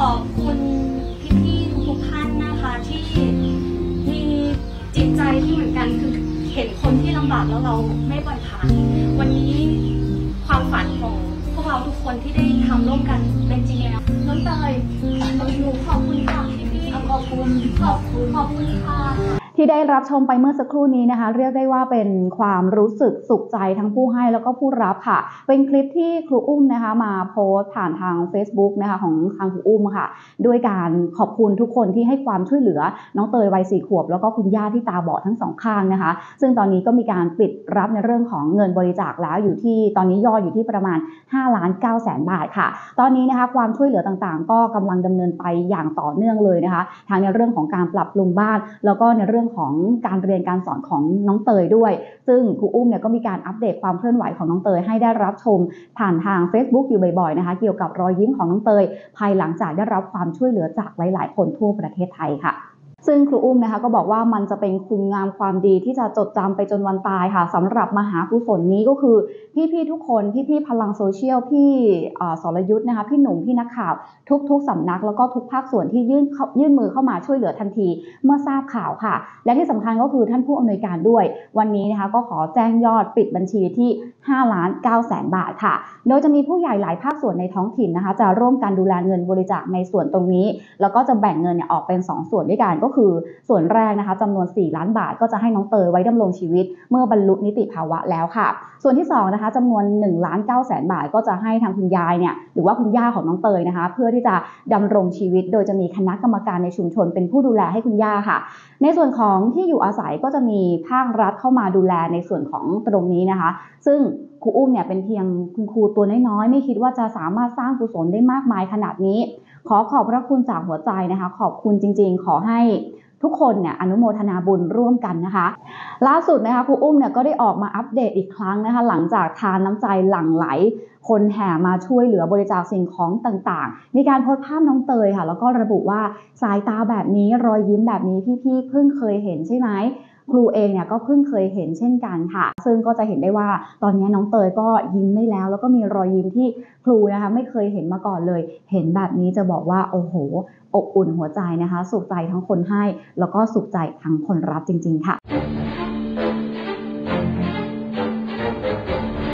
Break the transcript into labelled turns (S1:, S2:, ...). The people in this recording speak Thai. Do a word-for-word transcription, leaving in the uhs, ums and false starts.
S1: อบคุณพี่ๆทุกท่านนะคะที่มีจิตใจที่เหมือนกันคือเห็นคนที่ลำบากแล้วเราไม่ปล่อยผ่านวันนี้ความฝันของพวกเราทุกคนที่ได้ทำร่วมกันเป็นจริงแล้วน้องเตยหนูขอบคุณค่ะพี่ๆขอบคุณขอบคุณขอบคุณค่ะ
S2: ที่ได้รับชมไปเมื่อสักครู่นี้นะคะเรียกได้ว่าเป็นความรู้สึกสุขใจทั้งผู้ให้แล้วก็ผู้รับค่ะเป็นคลิปที่ครูอุ้มนะคะมาโพสต์ผ่านทาง Facebook นะคะของทางครูอุ้มค่ะด้วยการขอบคุณทุกคนที่ให้ความช่วยเหลือน้องเตยวัยสี่ขวบแล้วก็คุณย่าที่ตาบอดทั้งสองข้างนะคะซึ่งตอนนี้ก็มีการปิดรับในเรื่องของเงินบริจาคแล้วอยู่ที่ตอนนี้ยอดอยู่ที่ประมาณห้าล้านเก้าแสนบาทค่ะตอนนี้นะคะความช่วยเหลือต่างๆก็กำลังดำเนินไปอย่างต่อเนื่องเลยนะคะทั้งในเรื่องของการปรับปรุงบ้านแล้วก็ในเรื่องของการเรียนการสอนของน้องเตยด้วยซึ่งครูอุ้มเนี่ยก็มีการอัปเดตความเคลื่อนไหวของน้องเตยให้ได้รับชมผ่านทาง Facebook อยู่บ่อยๆนะคะเกี่ยวกับรอยยิ้มของน้องเตยภายหลังจากได้รับความช่วยเหลือจากหลายๆคนทั่วประเทศไทยค่ะซึ่งครูอุ้มนะคะก็บอกว่ามันจะเป็นคุณงามความดีที่จะจดจำไปจนวันตายค่ะสำหรับมหากุศลนี้ก็คือพี่ๆทุกคนพี่ๆพลังโซเชียลพี่สรยุทธนะคะพี่หนุ่มพี่นักข่าวทุกๆสำนักแล้วก็ทุกภาคส่วนที่ยื่นยื่นมือเข้ามาช่วยเหลือทันทีเมื่อทราบข่าวค่ะและที่สำคัญก็คือท่านผู้อำนวยการด้วยวันนี้นะคะก็ขอแจ้งยอดปิดบัญชีที่ห้าล้านเก้าแสนบาทค่ะโดยจะมีผู้ใหญ่หลายภาคส่วนในท้องถิ่นนะคะจะร่วมกันดูแลเงินบริจาคในส่วนตรงนี้แล้วก็จะแบ่งเงินเนี่ยออกเป็นสองส่วนด้วยกันก็คือส่วนแรกนะคะจำนวนสี่ล้านบาทก็จะให้น้องเตยไว้ดำรงชีวิตเมื่อบรรลุนิติภาวะแล้วค่ะส่วนที่สองนะคะจำนวนหนึ่งล้านเก้าแสนบาทก็จะให้ทางคุณยายเนี่ยหรือว่าคุณย่าของน้องเตยนะคะเพื่อที่จะดำรงชีวิตโดยจะมีคณะกรรมการในชุมชนเป็นผู้ดูแลให้คุณย่าค่ะในส่วนของที่อยู่อาศัยก็จะมีภาครัฐเข้ามาดูแลในส่วนของตรงนี้นะคะซึ่งครูอุ้มเนี่ยเป็นเพียงคุณครูตัวน้อยๆไม่คิดว่าจะสามารถสร้างกุศลได้มากมายขนาดนี้ขอขอบพระคุณจากหัวใจนะคะขอบคุณจริงๆขอให้ทุกคนเนี่ยอนุโมทนาบุญร่วมกันนะคะล่าสุดนะคะครูอุ้มเนี่ยก็ได้ออกมาอัปเดตอีกครั้งนะคะหลังจากทานน้ำใจหลั่งไหลคนแห่มาช่วยเหลือบริจาคสิ่งของต่างๆมีการโพสต์ภาพน้องเตยค่ะแล้วก็ระบุว่าสายตาแบบนี้รอยยิ้มแบบนี้พี่ๆเพิ่งเคยเห็นใช่ไหมครูเองเนี่ยก็เพิ่งเคยเห็นเช่นกันค่ะซึ่งก็จะเห็นได้ว่าตอนนี้น้องเตยก็ยิ้มได้แล้วแล้วก็มีรอยยิ้มที่ครูนะคะไม่เคยเห็นมาก่อนเลยเห็นแบบนี้จะบอกว่าโอ้โหอบอุ่นหัวใจนะคะสุขใจทั้งคนให้แล้วก็สุขใจทั้งคนรับจริงๆค่ะ